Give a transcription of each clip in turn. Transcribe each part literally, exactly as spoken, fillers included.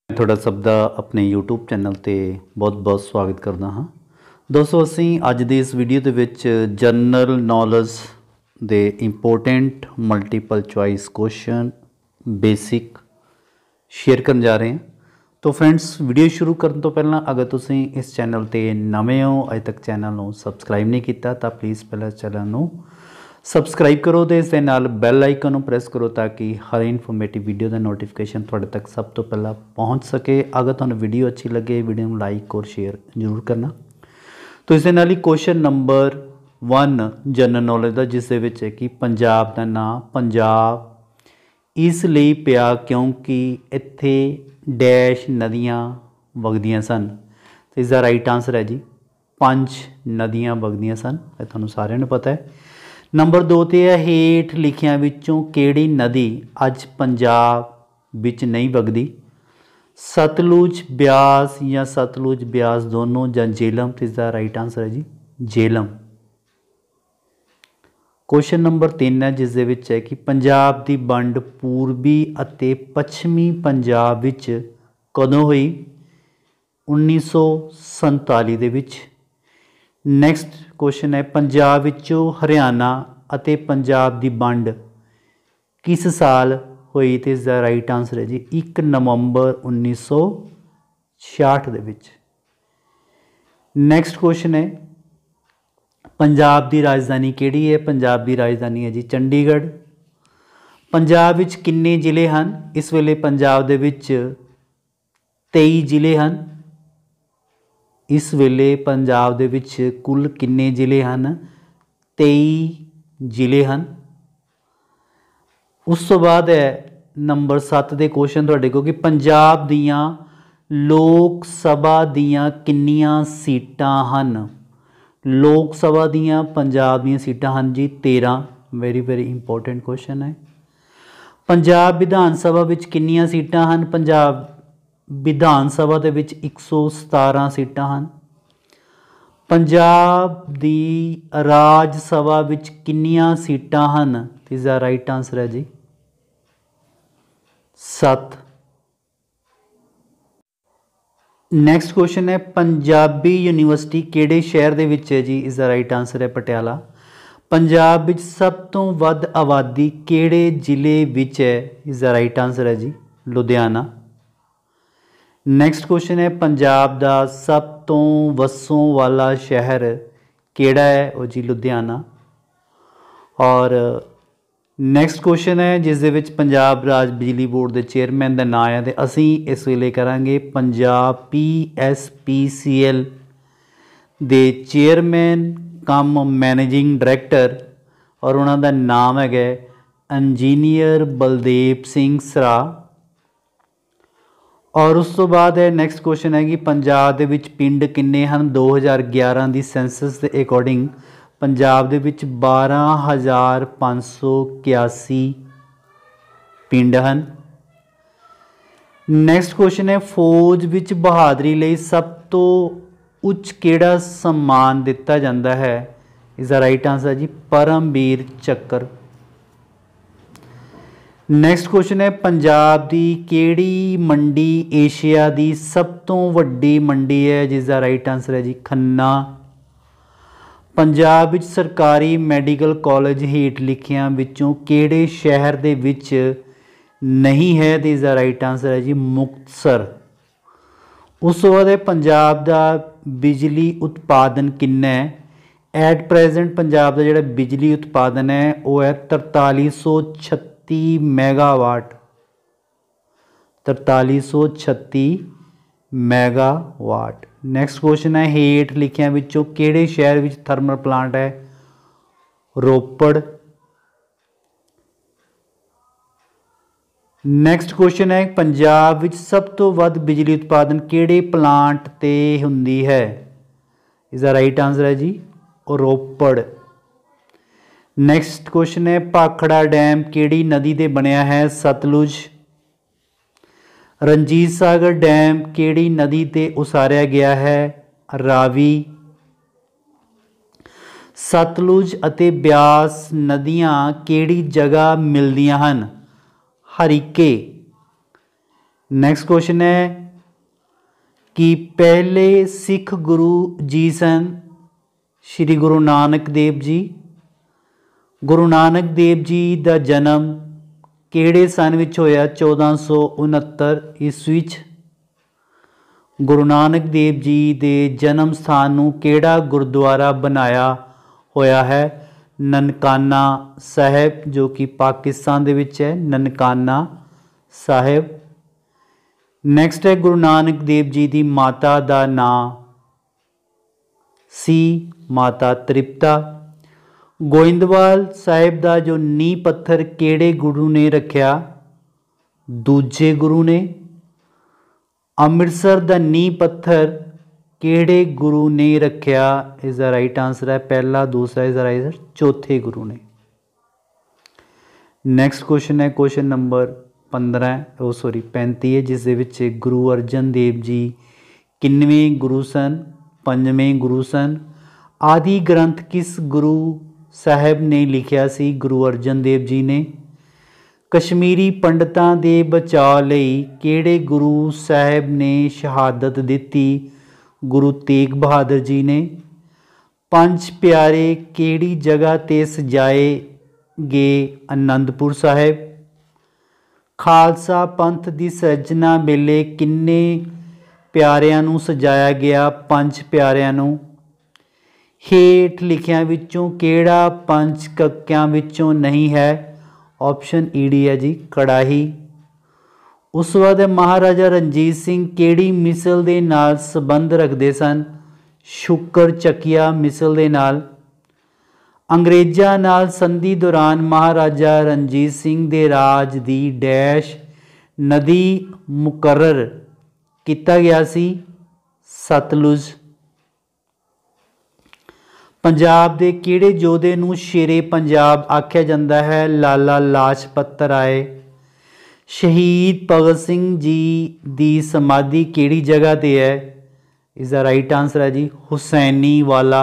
ਤੁਹਾਡਾ ਸਭ ਦਾ ਆਪਣੇ YouTube ਚੈਨਲ ਤੇ ਬਹੁਤ-ਬਹੁਤ ਸਵਾਗਤ ਕਰਦਾ ਹਾਂ। ਦੋਸਤੋ ਅਸੀਂ ਅੱਜ ਦੀ ਇਸ ਵੀਡੀਓ ਦੇ ਵਿੱਚ ਜਨਰਲ ਨੌਲੇਜ ਦੇ important multiple choice question basic share ਕਰਨ ਜਾ ਰਹੇ ਹਾਂ। तो फ्रेंड्स वीडियो शुरू करने तो पहला अगर तुसी इस चैनल ते नवे हो अजे तक चैनल नूं सबसक्राइब नहीं किया तो प्लीज़ पहले चैनल नूं सबसक्राइब करो तो इस दे नाल बैल आइकन नूं प्रेस करो ताकि हर इन्फॉर्मेटिव वीडियो का नोटिफिकेशन तुहाडे तक सब तो पहला पहुँच सके। अगर तुहानूं वीडियो अच्छी लगे वीडियो नूं लाइक और शेयर जरूर करना। तो इस दे नाल ही question number one general knowledge का जिस दे विच है कि पंजाब का नाम पंजाब इसलिए पिया क्योंकि इत्थे डैश नदियाँ वगदियाँ सन। तो इसका राइट आंसर है जी पंज नदियाँ वगदियाँ सन, ये तुहानूं सारिआं नूं पता है। नंबर दो ते है हेठ लिखियां विचों किहड़ी नदी अज पंजाब विच नहीं वगदी? सतलुज ब्यास या सतलुज ब्यास दोनों या झेलम? तो इसका राइट आंसर है जी झेलम। क्वेश्चन नंबर तीन है जिस दे विच है कि पंजाब की वंड पूर्वी अते पश्चिमी पंजाब विच कदों हुई? उन्नीस सौ संताली दे विच। नैक्सट क्वेश्चन है पंजाब विचों हरियाणा अते पंजाब की वंड किस साल हुई? तो इसका राइट आंसर है जी एक नवंबर उन्नीस सौ छियाठ दे विच। नैक्सट क्वेश्चन है पंजाब की राजधानी किहड़ी है? पंजाब की राजधानी है जी चंडीगढ़। पंजाब विच किन्ने जिले हैं? इस वेले पंजाब दे विच तेई जिले हैं। इस वेले पंजाब दे विच कुल किन्ने जिले हैं? तेई जिले हैं। उस तो बाद है नंबर सत्त दे क्वेश्चन तुहाडे को कि पंजाब दियां लोक सभा दियां किन्नियां सीटां हन? लोक सभा दियां पंजाब दियां सीटां हैं जी तेरह। वेरी वेरी इंपॉर्टेंट क्वेश्चन है। पंजाब विधान सभा विच किन्नियां सीटां हैं? पंजाब विधान सभा दे विच एक सौ सतारह सीटां हैं। पंजाब दी राज सभा विच किन्नियां सीटां हैं? इसका राइट आंसर है जी सत्त। नैक्सट क्वेश्चन है पंजाबी यूनीवर्सिटी किहड़े शहर दे विच है जी? इसका राइट आंसर है पटियाला। पंजाब विच सब तो वध आबादी किहड़े जिले विच है? इसका राइट आंसर है जी लुधियाना। नैक्सट क्वेश्चन है पंजाब दा सब तो वसों वाला शहर किहड़ा है? वो जी लुधियाना। और नैक्सट क्वेश्चन है जिस दे विच पंजाब राज बिजली बोर्ड के चेयरमैन का नाम है, तो असी इस वेले करांगे Punjab P S P C L दे चेयरमैन कम मैनेजिंग डायरैक्टर और उन्होंने नाम है इंजीनियर बलदेव सिंह सरा। और उस तो बाद है नैक्सट क्वेश्चन है कि पंजाब दे विच पिंड किन्ने हैं? दो हज़ार ग्यारह की सेंसस के अकॉर्डिंग पंजाब दे विच बारह हज़ार पाँच सौ इक्यासी पिंड हैं। नैक्सट क्वेश्चन है फौज विच बहादरी लई सब तो उच्च किहड़ा सम्मान दिता जाता है? इसका राइट आंसर जी परमवीर चक्र। नैक्सट क्वेश्चन है पंजाब की किहड़ी मंडी एशिया की सब तो वड्डी मंडी है? जिसका राइट आंसर है जी खन्ना। पंजाब विच सरकारी मैडिकल कॉलेज हेठ लिखियां विचों किहड़े शहर दे विच नहीं है? तो इसका राइट आंसर है जी मुक्तसर। उस तो बाद पंजाब का बिजली उत्पादन किन्ना है? एट प्रेजेंट पंजाब का जिहड़ा बिजली उत्पादन है वह है तरताली सौ छत्ती मैगावाट। तरताली सौ छत्ती मैगावाट। नैक्सट क्वेश्चन है हेठ लिखियां विचों किहड़े शहर विच थर्मल प्लांट है? रोपड़। नैक्सट क्वेश्चन है पंजाब विच सब तो वध बिजली उत्पादन किहड़े प्लांट ते हुंदी है? इसका राइट आंसर है जी रोपड़। नैक्सट क्वेश्चन है भाखड़ा डैम किहड़ी नदी ते बनिया है? सतलुज। रंजीत सागर डैम किहड़ी नदी ते उसारिया गया है? रावी। सतलुज अते ब्यास नदियां किहड़ी जगह मिलदियां हन? हरीके। ਨੈਕਸਟ ਕੁਐਸਚਨ है कि पहले सिख गुरु जी सन श्री गुरु नानक देव जी। गुरु नानक देव जी का जन्म किहड़े सन विच होया? चौदह सौ उनहत्तर ईस्वी च। गुरु नानक देव जी के जन्म स्थान नूं किहड़ा गुरुद्वारा बनाया होया है? ननकाना साहिब, जो कि पाकिस्तान दे विच है, ननकाना साहिब। नैक्सट है गुरु नानक देव जी की माता का नाम सी माता तृप्ता। गोइंदवाल साहिब का जो नींह पत्थर किहड़े गुरु ने रखिया? दूजे गुरु ने। अमृतसर का नींह पत्थर किहड़े गुरु ने रखिया? इस दा राइट आंसर है पहला, दूसरा इस दा राइट आंसर चौथे गुरु ने। नैक्सट क्वेश्चन है क्वेश्चन नंबर पंद्रह ओ सॉरी पैंती है, जिस दे विच गुरु अर्जन देव जी किन्नवें गुरु सन? पंजवें गुरु सन। आदि ग्रंथ किस गुरु साहब ने लिखिया सी? गुरु अर्जन देव जी ने। कश्मीरी पंडितां दे बचाव लई किहड़े गुरु साहब ने शहादत दिती? गुरु तेग बहादुर जी ने। पंज प्यारे किहड़ी जगह ते सजाए गए? आनंदपुर साहिब। खालसा पंथ की सिरजना वेले किन्ने प्यारियां नूं सजाया गया? पंज प्यारियां नूं। हेठ लिखियां विचों किहड़ा पंज कक्यां विचों नहीं है? ऑप्शन ई डी है जी, कड़ाही। उस तो बाद महाराजा रणजीत सिंह किहड़ी मिसल दे नाल संबंध रखते सन? शुकर चकिया मिसल दे नाल। अंग्रेज़ां नाल संधि दौरान महाराजा रणजीत सिंह दे राज दी डैश नदी मुकर्रर किया गया सी? सतलुज। पंजाब दे किहड़े योधे नूं शेरे पंजाब आख्या जाता है? लाला लाजपत राय। शहीद भगत सिंह जी दी समाधि किहड़ी जगह ते है? इस दा राइट आंसर है जी हुसैनी वाला।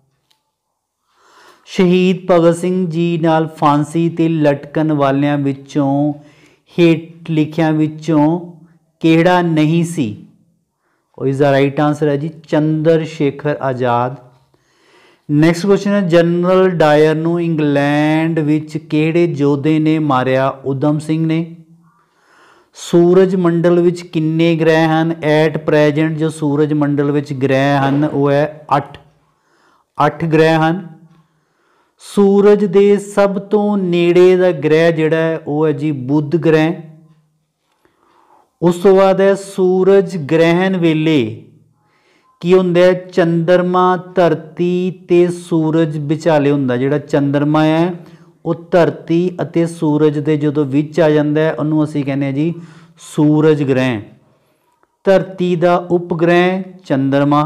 शहीद भगत सिंह जी नाल फांसी ते लटकन वालियां विचों हेठ लिखियां विचों किहड़ा नहीं सी? और इसका राइट आंसर है जी चंद्र शेखर आजाद। नैक्सट क्वेश्चन है जनरल डायर नूं इंग्लैंड विच किहड़े योधे ने मारिया? उधम सिंह ने। सूरज मंडल विच किन्ने ग्रह हैं? एट प्रेजेंट जो सूरज मंडल विच ग्रह हैं वह है अठ अठ ग्रह हैं। सूरज दे सब तो नेड़े दा ग्रह जिहड़ा है वह है जी बुध ग्रह। उस तो बाद है सूरज ग्रहण वेले की हुंदा है? चंद्रमा धरती ते सूरज विचाले हुंदा। जिहड़ा चंद्रमा है वह धरती अते सूरज दे जदों विच आ जांदा है उहनूं असीं कहने आ जी सूरज ग्रहण। धरती दा उपग्रह चंद्रमा।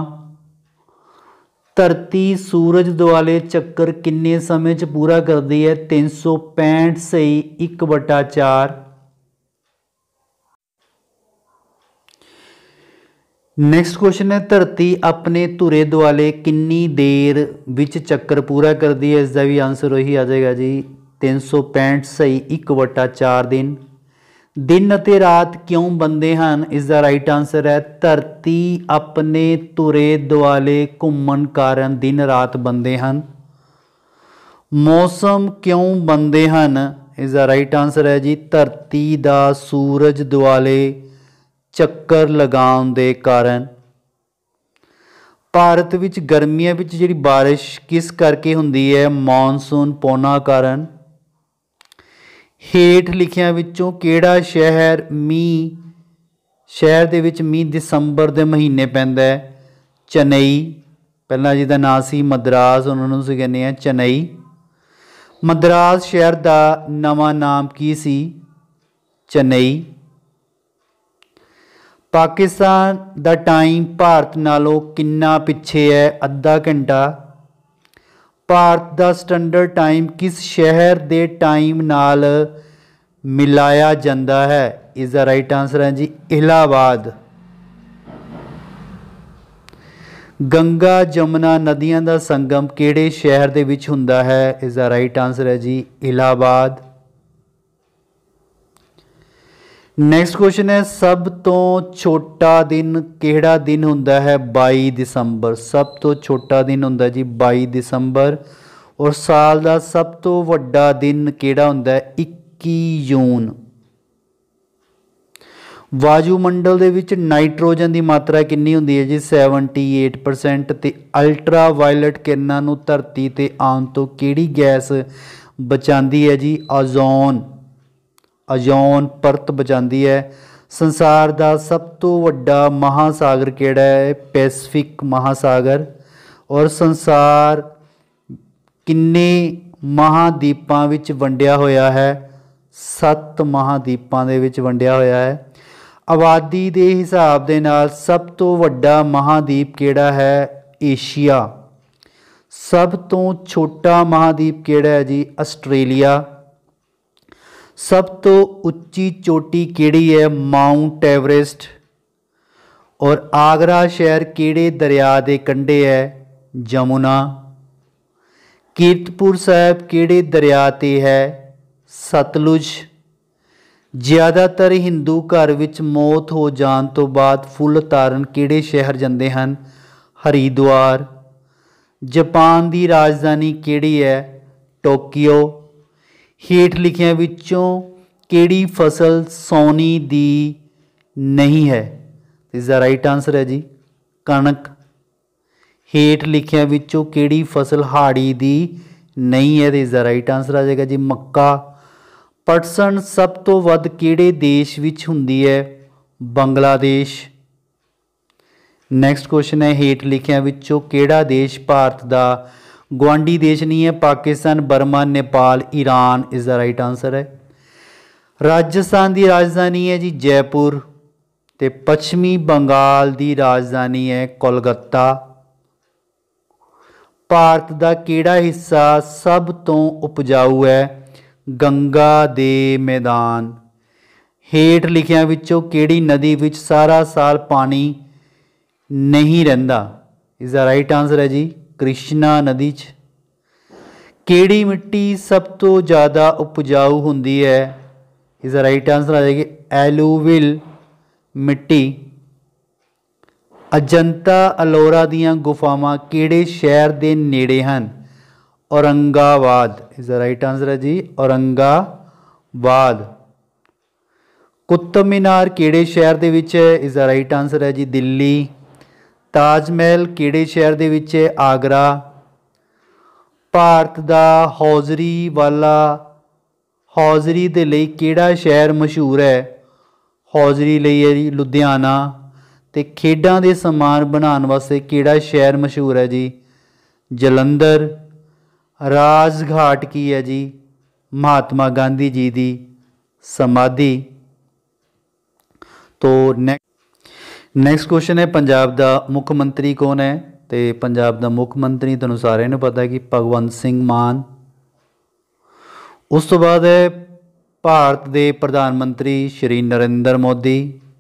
धरती सूरज दुआले चक्कर किन्ने समय च पूरा करती है? तीन सौ पैंठ सही एक बटा चार। नैक्सट क्वेश्चन है धरती अपने धुरे दुआले किन्नी देर विच चक्कर पूरा करती है? इसका भी आंसर वही आ जाएगा जी तीन सौ पैंठ सही एक बटा चार दिन। दिन अते रात क्यों बनते हैं? इसका राइट आंसर है धरती अपने धुरे दुआले घूमन कारण दिन रात बनते हैं। मौसम क्यों बनते हैं? इसका राइट आंसर है जी धरती का सूरज दुआले चक्कर लगाउण दे कारण। भारत विच गर्मियां विच जिहड़ी बारिश किस करके हुंदी है? मॉनसून पौना कारण। हेठ लिखियां विचों किहड़ा शहर मींह शहर दे विच मींह दिसंबर दे महीने पैंदा है? चेन्नई। पहला जिहदा नाम सी मद्रास, उन्होंने असीं कहने आ चेन्नई। मद्रास शहर का नवां नाम की सी? चेन्नई। पाकिस्तान दा टाइम भारत नालों किन्ना पिछे है? अद्धा घंटा। भारत का स्टैंडर्ड टाइम किस शहर के टाइम नाल मिलाया जाता है? इसका राइट आंसर है जी इलाहाबाद। गंगा जमुना नदियां का संगम किहड़े शहर दे विच हुंदा है? इसका राइट आंसर है जी इलाहाबाद। ਨੈਕਸਟ ਕੁਐਸਚਨ ਹੈ ਸਭ ਤੋਂ ਛੋਟਾ ਦਿਨ ਕਿਹੜਾ ਦਿਨ ਹੁੰਦਾ ਹੈ? ਬਾਈ ਦਸੰਬਰ। ਸਭ ਤੋਂ ਛੋਟਾ ਦਿਨ ਹੁੰਦਾ ਜੀ ਬਾਈ ਦਸੰਬਰ। ਔਰ ਸਾਲ ਦਾ ਸਭ ਤੋਂ ਵੱਡਾ ਦਿਨ ਕਿਹੜਾ ਹੁੰਦਾ ਹੈ? ਇੱਕੀ ਜੂਨ। ਵਾਯੂਮੰਡਲ ਦੇ ਵਿੱਚ ਨਾਈਟ੍ਰੋਜਨ ਦੀ ਮਾਤਰਾ ਕਿੰਨੀ ਹੁੰਦੀ ਹੈ ਜੀ? ਅਠੱਤਰ ਪਰਸੈਂਟ। ਤੇ ਅਲਟਰਾ ਵਾਇਲਟ ਕਿਰਨਾਂ ਨੂੰ ਧਰਤੀ ਤੇ ਆਉਣ ਤੋਂ ਕਿਹੜੀ ਗੈਸ ਬਚਾਉਂਦੀ ਹੈ ਜੀ? ਓਜ਼ੋਨ। ਓਜ਼ੋਨ ਪਰਤ ਬਚਾਉਂਦੀ ਹੈ। ਸੰਸਾਰ ਦਾ ਸਭ ਤੋਂ ਵੱਡਾ ਮਹਾਸਾਗਰ ਕਿਹੜਾ ਹੈ? ਪੈਸੀਫਿਕ ਮਹਾਸਾਗਰ। ਔਰ ਸੰਸਾਰ ਕਿੰਨੇ ਮਹਾਦੀਪਾਂ ਵਿੱਚ ਵੰਡਿਆ ਹੋਇਆ ਹੈ? ਸੱਤ ਮਹਾਦੀਪਾਂ ਦੇ ਵਿੱਚ ਵੰਡਿਆ ਹੋਇਆ ਹੈ। ਆਬਾਦੀ ਦੇ ਹਿਸਾਬ ਦੇ ਨਾਲ ਸਭ ਤੋਂ ਵੱਡਾ ਮਹਾਦੀਪ ਕਿਹੜਾ ਹੈ? ਏਸ਼ੀਆ। ਸਭ ਤੋਂ ਛੋਟਾ ਮਹਾਦੀਪ ਕਿਹੜਾ ਹੈ ਜੀ? ਆਸਟ੍ਰੇਲੀਆ। ਸਭ ਤੋਂ ਉੱਚੀ ਚੋਟੀ ਕਿਹੜੀ ਹੈ? Mount Everest. ਔਰ ਆਗਰਾ ਸ਼ਹਿਰ ਕਿਹੜੇ ਦਰਿਆ ਦੇ ਕੰਢੇ ਹੈ? ਜਮੁਨਾ। ਕੀਰਤਪੁਰ ਸਾਹਿਬ ਕਿਹੜੇ ਦਰਿਆ ਤੇ ਹੈ? ਸਤਲੁਜ। ਜ਼ਿਆਦਾਤਰ ਹਿੰਦੂ ਘਰ ਵਿੱਚ ਮੌਤ ਹੋ ਜਾਣ ਤੋਂ ਬਾਅਦ ਫੁੱਲ ਤਾਰਨ ਕਿਹੜੇ ਸ਼ਹਿਰ ਜਾਂਦੇ ਹਨ? ਹਰਿਦੁਆਰ। ਜਾਪਾਨ ਦੀ ਰਾਜਧਾਨੀ ਕਿਹੜੀ ਹੈ? ਟੋਕੀਓ। ਹੇਠ ਲਿਖਿਆਂ ਵਿੱਚੋਂ ਕਿਹੜੀ ਫਸਲ ਸਾਉਣੀ ਦੀ ਨਹੀਂ ਹੈ? ਇਸ ਦਾ ਰਾਈਟ ਆਨਸਰ ਹੈ ਜੀ ਕਣਕ। ਹੇਠ ਲਿਖਿਆਂ ਵਿੱਚੋਂ ਕਿਹੜੀ ਫਸਲ ਹਾੜੀ ਦੀ ਨਹੀਂ ਹੈ? ਤੇ ਇਸ ਦਾ ਰਾਈਟ ਆਨਸਰ ਆ ਜਾਏਗਾ ਜੀ ਮੱਕਾ। ਪਟਸਨ ਸਭ ਤੋਂ ਵੱਧ ਕਿਹੜੇ ਦੇਸ਼ ਵਿੱਚ ਹੁੰਦੀ ਹੈ? ਬੰਗਲਾਦੇਸ਼। ਨੈਕਸਟ ਕੁਐਸਚਨ ਹੈ ਹੇਠ ਲਿਖਿਆਂ ਵਿੱਚੋਂ ਕਿਹੜਾ ਦੇਸ਼ ਭਾਰਤ ਦਾ ਗੁਆਂਢੀ ਦੇਸ਼ ਨਹੀਂ ਹੈ? Pakistan, Burma, Nepal, Iran. ਇਸ ਦਾ ਰਾਈਟ ਆਨਸਰ ਹੈ। ਰਾਜਸਥਾਨ ਦੀ ਰਾਜਧਾਨੀ ਹੈ ਜੀ ਜੈਪੁਰ। ਤੇ ਪੱਛਮੀ ਬੰਗਾਲ ਦੀ ਰਾਜਧਾਨੀ ਹੈ ਕੋਲਕਾਤਾ। ਭਾਰਤ ਦਾ ਕਿਹੜਾ ਹਿੱਸਾ ਸਭ ਤੋਂ ਉਪਜਾਊ ਹੈ? ਗੰਗਾ ਦੇ ਮੈਦਾਨ। ਹੇਠ ਲਿਖਿਆਂ ਵਿੱਚੋਂ ਕਿਹੜੀ ਨਦੀ ਵਿੱਚ ਸਾਰਾ ਸਾਲ ਪਾਣੀ ਨਹੀਂ ਰਹਿੰਦਾ? ਇਸ ਦਾ ਰਾਈਟ ਆਨਸਰ ਹੈ ਜੀ ਕ੍ਰਿਸ਼ਨਾ ਨਦੀ 'ਚ। ਕਿਹੜੀ ਮਿੱਟੀ ਸਭ ਤੋਂ ਜ਼ਿਆਦਾ ਉਪਜਾਊ ਹੁੰਦੀ ਹੈ? ਇਸ ਦਾ ਰਾਈਟ ਆਨਸਰ ਆ ਜਾਏਗੀ ਐਲੂਵਿਲ ਮਿੱਟੀ। ਅਜੰਤਾ ਅਲੋਰਾ ਦੀਆਂ ਗੁਫਾਵਾਂ ਕਿਹੜੇ ਸ਼ਹਿਰ ਦੇ ਨੇੜੇ ਹਨ? ਔਰੰਗਾਬਾਦ। ਇਸ ਦਾ ਰਾਈਟ ਆਨਸਰ ਹੈ ਜੀ ਔਰੰਗਾਬਾਦ। ਕੁਤਬ ਮੀਨਾਰ ਕਿਹੜੇ ਸ਼ਹਿਰ ਦੇ ਵਿੱਚ ਹੈ? ਇਸ ਦਾ ਰਾਈਟ ਆਨਸਰ ਹੈ ਜੀ ਦਿੱਲੀ। ਤਾਜ ਮਹਿਲ ਕਿਹੜੇ ਸ਼ਹਿਰ ਦੇ ਵਿੱਚ ਹੈ? ਆਗਰਾ। ਭਾਰਤ ਦਾ ਹੌਜ਼ਰੀ ਵਾਲਾ ਹੌਜ਼ਰੀ ਦੇ ਲਈ ਕਿਹੜਾ ਸ਼ਹਿਰ ਮਸ਼ਹੂਰ ਹੈ? ਹੌਜ਼ਰੀ ਲਈ ਹੈ ਜੀ ਲੁਧਿਆਣਾ। ਤੇ ਖੇਡਾਂ ਦੇ ਸਮਾਨ ਬਣਾਉਣ ਵਾਸਤੇ ਕਿਹੜਾ ਸ਼ਹਿਰ ਮਸ਼ਹੂਰ ਹੈ ਜੀ? ਜਲੰਧਰ। ਰਾਜਘਾਟ ਕੀ ਹੈ ਜੀ? ਮਹਾਤਮਾ ਗਾਂਧੀ ਜੀ ਦੀ ਸਮਾਧੀ। ਤੋ ਨੈਕਸਟ ਕੁਐਸਚਨ ਹੈ ਪੰਜਾਬ ਦਾ ਮੁੱਖ ਮੰਤਰੀ ਕੌਣ ਹੈ? ਤੇ ਪੰਜਾਬ ਦਾ ਮੁੱਖ ਮੰਤਰੀ ਤੁਹਾਨੂੰ ਸਾਰਿਆਂ ਨੂੰ ਪਤਾ ਹੈ ਕਿ ਭਗਵੰਤ ਸਿੰਘ ਮਾਨ। ਉਸ ਤੋਂ ਬਾਅਦ ਹੈ ਭਾਰਤ ਦੇ ਪ੍ਰਧਾਨ ਮੰਤਰੀ ਸ਼੍ਰੀ ਨਰਿੰਦਰ ਮੋਦੀ।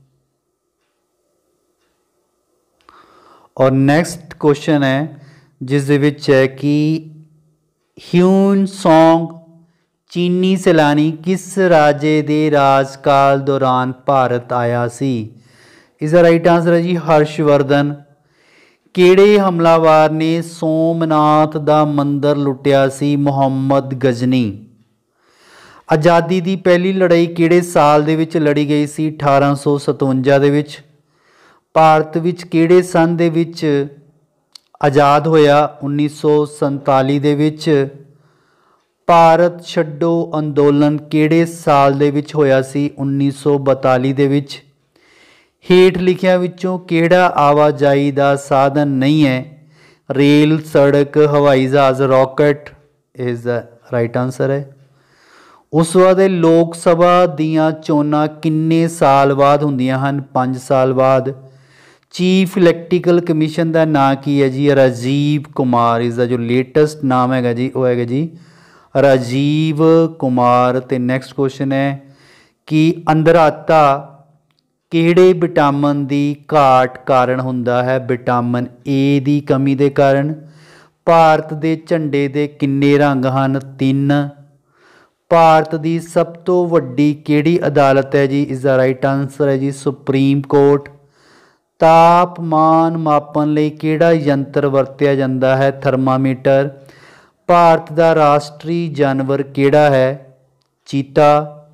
ਔਰ ਨੈਕਸਟ ਕੁਐਸਚਨ ਹੈ ਜਿਸ ਦੇ ਵਿੱਚ ਹੈ ਕਿ ਹਿਊਨ ਸੌਂਗ ਚੀਨੀ ਸੈਲਾਨੀ ਕਿਸ ਰਾਜੇ ਦੇ ਰਾਜਕਾਲ ਦੌਰਾਨ ਭਾਰਤ ਆਇਆ ਸੀ? ਇਸ ਦਾ ਰਾਈਟ ਆਨਸਰ ਹੈ ਜੀ ਹਰਸ਼ਵਰਧਨ। ਕਿਹੜੇ ਹਮਲਾਵਰ ਨੇ ਸੋਮਨਾਥ ਦਾ ਮੰਦਰ ਲੁੱਟਿਆ ਸੀ? ਮੁਹੰਮਦ ਗਜ਼ਨੀ। ਆਜ਼ਾਦੀ ਦੀ ਪਹਿਲੀ ਲੜਾਈ ਕਿਹੜੇ ਸਾਲ ਦੇ ਵਿੱਚ ਲੜੀ ਗਈ ਸੀ? ਅਠਾਰਾਂ ਸੌ ਸਤਵੰਜਾ ਦੇ ਵਿੱਚ। ਭਾਰਤ ਵਿੱਚ ਕਿਹੜੇ ਸੰਨ ਦੇ ਵਿੱਚ ਆਜ਼ਾਦ ਹੋਇਆ? ਉੱਨੀ ਸੌ ਸੰਤਾਲੀ ਦੇ ਵਿੱਚ। ਭਾਰਤ ਛੱਡੋ ਅੰਦੋਲਨ ਕਿਹੜੇ ਸਾਲ ਦੇ ਵਿੱਚ ਹੋਇਆ ਸੀ? ਉੱਨੀ ਸੌ ਬਤਾਲੀ ਦੇ ਵਿੱਚ। ਹੇਠ ਲਿਖਿਆਂ ਵਿੱਚੋਂ ਕਿਹੜਾ ਆਵਾਜਾਈ ਦਾ ਸਾਧਨ ਨਹੀਂ ਹੈ? ਰੇਲ, ਸੜਕ, ਹਵਾਈ ਜਹਾਜ਼, ਰਾਕਟ। ਇਸ ਦਾ ਰਾਈਟ ਆਨਸਰ ਹੈ। ਉਸ ਤੋਂ ਬਾਅਦ ਲੋਕ ਸਭਾ ਦੀਆਂ ਚੋਣਾਂ ਕਿੰਨੇ ਸਾਲ ਬਾਅਦ ਹੁੰਦੀਆਂ ਹਨ? ਪੰਜ ਸਾਲ ਬਾਅਦ। ਚੀਫ ਇਲੈਕਟ੍ਰੀਕਲ ਕਮਿਸ਼ਨ ਦਾ ਨਾਂ ਕੀ ਹੈ ਜੀ? ਰਾਜੀਵ ਕੁਮਾਰ। ਇਸ ਦਾ ਜੋ ਲੇਟੈਸਟ ਨਾਮ ਹੈਗਾ ਜੀ ਉਹ ਹੈਗਾ ਜੀ ਰਾਜੀਵ ਕੁਮਾਰ। ਤੇ ਨੈਕਸਟ ਕੁਐਸਚਨ ਹੈ ਕਿ ਅੰਧਰਾਤਾ ਕਿਹੜੇ ਵਿਟਾਮਿਨ ਦੀ ਘਾਟ ਕਾਰਨ ਹੁੰਦਾ ਹੈ? ਵਿਟਾਮਿਨ ਏ ਦੀ ਕਮੀ ਦੇ ਕਾਰਨ। ਭਾਰਤ ਦੇ ਝੰਡੇ ਦੇ ਕਿੰਨੇ ਰੰਗ ਹਨ? ਤਿੰਨ। ਭਾਰਤ ਦੀ ਸਭ ਤੋਂ ਵੱਡੀ ਕਿਹੜੀ ਅਦਾਲਤ ਹੈ ਜੀ? ਇਸ ਦਾ ਰਾਈਟ ਆਨਸਰ ਹੈ ਜੀ ਸੁਪਰੀਮ ਕੋਰਟ। ਤਾਪਮਾਨ ਮਾਪਣ ਲਈ ਕਿਹੜਾ ਯੰਤਰ ਵਰਤਿਆ ਜਾਂਦਾ ਹੈ? ਥਰਮਾਮੀਟਰ। ਭਾਰਤ ਦਾ ਰਾਸ਼ਟਰੀ ਜਾਨਵਰ ਕਿਹੜਾ ਹੈ? ਚੀਤਾ।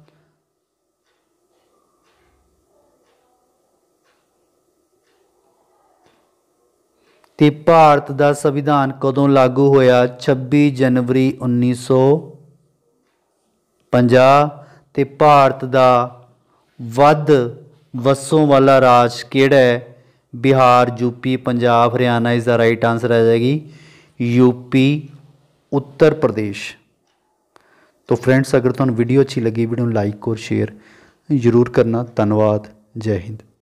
ਤੇ ਭਾਰਤ ਦਾ ਸੰਵਿਧਾਨ ਕਦੋਂ ਲਾਗੂ ਹੋਇਆ? ਛੱਬੀ ਜਨਵਰੀ ਉੱਨੀ ਸੌ ਪੰਜਾਹ। ਤੇ ਭਾਰਤ ਦਾ ਵੱਧ ਵਸੋਂ ਵਾਲਾ ਰਾਜ ਕਿਹੜਾ ਹੈ? ਬਿਹਾਰ, ਯੂਪੀ, ਪੰਜਾਬ, ਹਰਿਆਣਾ। ਇਸ ਦਾ ਰਾਈਟ ਆਂਸਰ ਆ ਜਾਏਗੀ यूपी, उत्तर प्रदेश। तो फ्रेंड्स, अगर तुहानूं वीडियो अच्छी लगी, वीडियो लाइक और शेयर जरूर करना। धन्यवाद। जय हिंद।